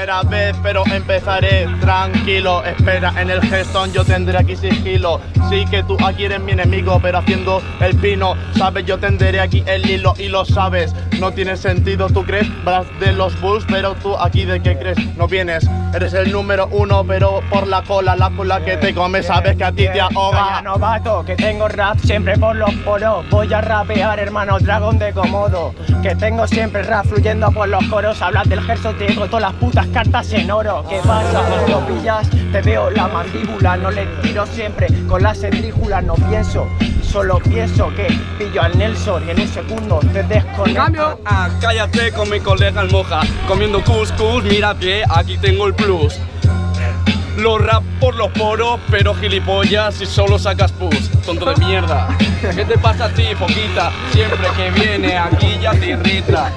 primera vez, pero empezaré tranquilo. Espera, en el gestón yo tendré aquí sigilo. Sí que tú aquí eres mi enemigo, pero haciendo el pino, sabes, yo tendré aquí el hilo y lo sabes. No tiene sentido, tú crees, vas de los Bulls, pero tú aquí de qué crees, no vienes. Eres el número uno, pero por la cola que te comes, sabes que a ti te ahoga. Vaya novato, que tengo rap siempre por los poros. Voy a rapear, hermano, dragón de Komodo. Que tengo siempre rap fluyendo por los coros. Hablas del Gerson, te digo todas las putas cartas en oro. ¿Qué pasa? ¿Lo pillas? Te veo la mandíbula, no le tiro siempre con la centrífula, no pienso. Solo pienso que pillo al Nelson y en un segundo te desconecto. ¡Cambio! Cállate con mi colega el Moja, comiendo cuscús, mira que aquí tengo el plus. Lo rap por los poros, pero gilipollas si solo sacas pus, tonto de mierda. ¿Qué te pasa a ti, foquita? Siempre que viene aquí ya te irrita.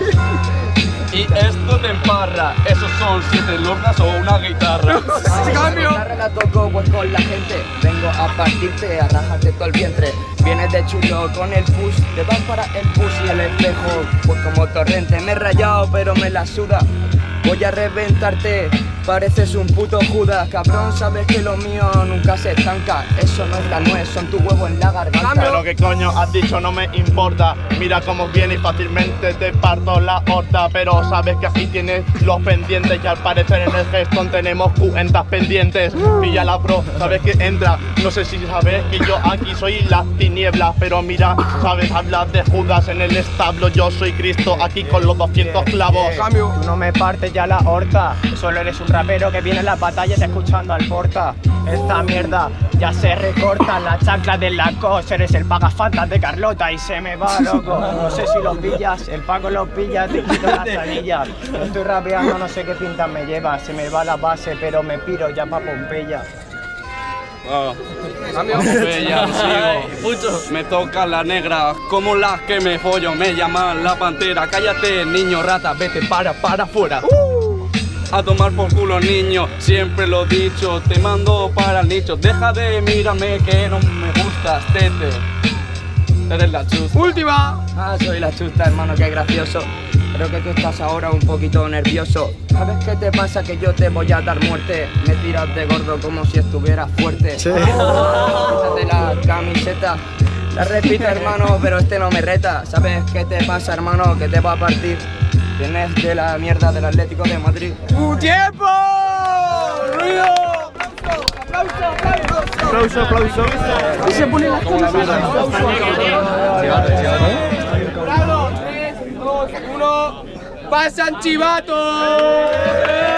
Y esto te emparra, esos son 7 lornas o una guitarra. ¡Cambio! La toco pues con la gente, vengo a partirte, a rajarte todo el vientre. Vienes de chulo con el push, te vas para el push y el espejo, pues como torrente. Me he rayado pero me la suda, voy a reventarte. Pareces un puto Judas, cabrón, sabes que lo mío nunca se estanca. Eso no es la nuez, son tu huevo en la garganta. Pero que coño has dicho no me importa. Mira cómo viene y fácilmente te parto la horta. Pero sabes que aquí tienes los pendientes y al parecer en el gestón tenemos cuentas pendientes. Pilla la pro, sabes que entra. No sé si sabes que yo aquí soy las tinieblas, pero mira, sabes, hablas de Judas en el establo. Yo soy Cristo aquí con los 200 clavos. Cambio. No me partes ya la horta, solo eres un rapero que viene en las batallas escuchando al porta. Esta mierda ya se recorta, la chancla de la cosa. Eres el pagafantas de Carlota y se me va, loco. No sé si los pillas, el Paco los pilla, te quito las anillas. Estoy rapeando, no sé qué pinta me lleva. Se me va la base, pero me piro ya pa' Pompeya. Pompeya, sigo. Me toca la negra, como las que me follo. Me llaman la pantera, cállate, niño rata, vete para afuera. A tomar por culo, niño, siempre lo dicho, te mando para el nicho. Deja de mirarme que no me gustas, tete. Eres la chusta. ¡Última! Soy la chusta, hermano, qué gracioso. Creo que tú estás ahora un poquito nervioso. ¿Sabes qué te pasa? Que yo te voy a dar muerte. Me tiras de gordo como si estuvieras fuerte. Sí. De la camiseta. La repito, hermano, pero este no me reta. ¿Sabes qué te pasa, hermano? Que te va a partir. Vienes de la mierda del Atlético de Madrid. ¡Un tiempo! ¡Ruido! ¡Aplauso! Y se pone la cosa. ¡Bravo! 3, 2, 1. ¡Pasan chivatos!